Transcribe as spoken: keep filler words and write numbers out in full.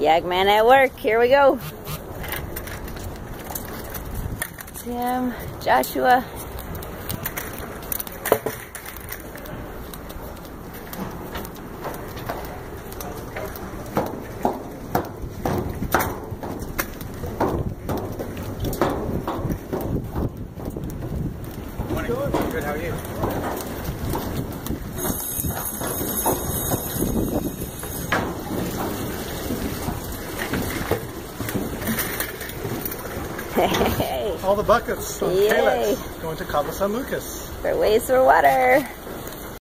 YAG man at work. Here we go. Tim, Joshua. Morning. Good, how are you? All the buckets on Yay. CALEX going to Cabo San Lucas. For waste for water.